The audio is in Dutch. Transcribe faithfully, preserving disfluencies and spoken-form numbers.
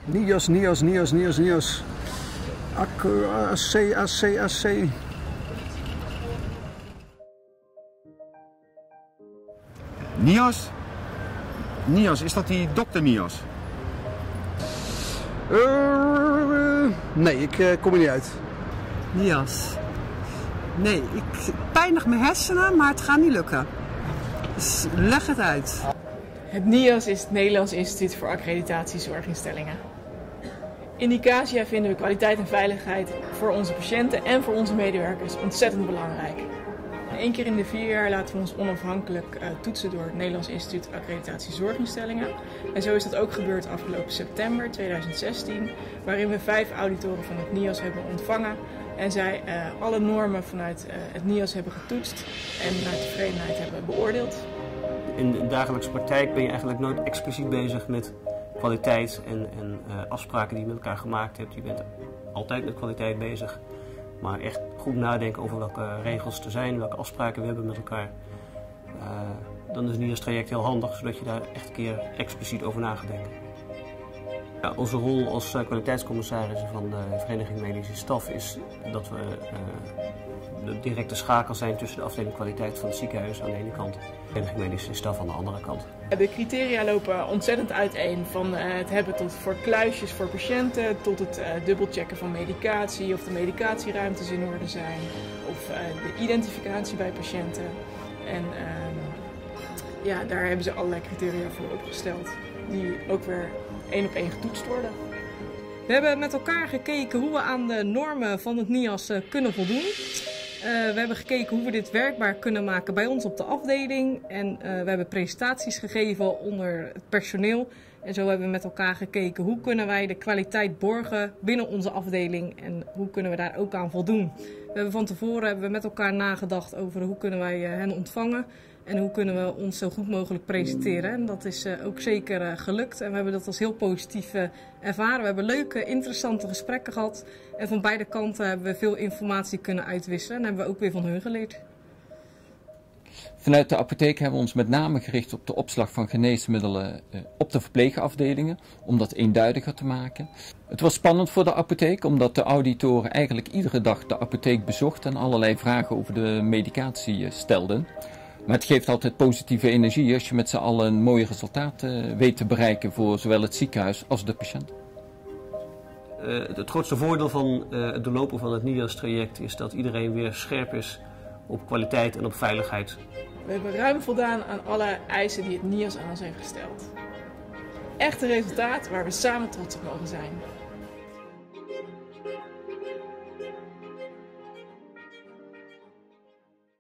Nios, Nios, Nios, Nios, Nios. A C, A C, A C. Nios? Nios, is dat die dokter Nios? Uh, nee, ik uh, kom er niet uit. Nios. Nee, ik pijnig mijn hersenen, maar het gaat niet lukken. Dus leg het uit. Het Nios is het Nederlands Instituut voor Accreditatie Zorginstellingen. In Nicasia vinden we kwaliteit en veiligheid voor onze patiënten en voor onze medewerkers ontzettend belangrijk. Eén keer in de vier jaar laten we ons onafhankelijk uh, toetsen door het Nederlands Instituut Accreditatie Zorginstellingen. En zo is dat ook gebeurd afgelopen september tweeduizend zestien, waarin we vijf auditoren van het Nios hebben ontvangen en zij uh, alle normen vanuit uh, het Nios hebben getoetst en naar tevredenheid hebben beoordeeld. In de dagelijkse praktijk ben je eigenlijk nooit expliciet bezig met kwaliteit en, en uh, afspraken die je met elkaar gemaakt hebt. Je bent altijd met kwaliteit bezig. Maar echt goed nadenken over welke regels er zijn, welke afspraken we hebben met elkaar. Uh, dan is het Nios-traject heel handig, zodat je daar echt een keer expliciet over na gaat denken. Ja, onze rol als uh, kwaliteitscommissarissen van de Vereniging Medische Staf is dat we uh, de directe schakel zijn tussen de afdeling kwaliteit van het ziekenhuis aan de ene kant en de Vereniging Medische Staf aan de andere kant. De criteria lopen ontzettend uiteen, van uh, het hebben tot voor kluisjes voor patiënten, tot het uh, dubbelchecken van medicatie, of de medicatieruimtes in orde zijn, of uh, de identificatie bij patiënten. En uh, ja, daar hebben ze allerlei criteria voor opgesteld, die ook weer één op één getoetst worden. We hebben met elkaar gekeken hoe we aan de normen van het Nios uh, kunnen voldoen. Uh, we hebben gekeken hoe we dit werkbaar kunnen maken bij ons op de afdeling. En uh, we hebben presentaties gegeven onder het personeel. En zo hebben we met elkaar gekeken hoe kunnen wij de kwaliteit borgen binnen onze afdeling. En hoe kunnen we daar ook aan voldoen. We hebben van tevoren hebben we met elkaar nagedacht over hoe kunnen wij uh, hen ontvangen. En hoe kunnen we ons zo goed mogelijk presenteren. En dat is uh, ook zeker uh, gelukt. En we hebben dat als heel positief uh, ervaren. We hebben leuke, interessante gesprekken gehad. En van beide kanten hebben we veel informatie kunnen uitwisselen. En hebben we ook weer van hun geleerd. Vanuit de apotheek hebben we ons met name gericht op de opslag van geneesmiddelen uh, op de verpleegafdelingen. Om dat eenduidiger te maken. Het was spannend voor de apotheek. Omdat de auditoren eigenlijk iedere dag de apotheek bezochten. En allerlei vragen over de medicatie uh, stelden. Maar het geeft altijd positieve energie als je met z'n allen een mooi resultaat uh, weet te bereiken voor zowel het ziekenhuis als de patiënt. Uh, het grootste voordeel van uh, het doorlopen van het Nios-traject is dat iedereen weer scherp is op kwaliteit en op veiligheid. We hebben ruim voldaan aan alle eisen die het Nios aan ons heeft gesteld. Echt een resultaat waar we samen trots op mogen zijn.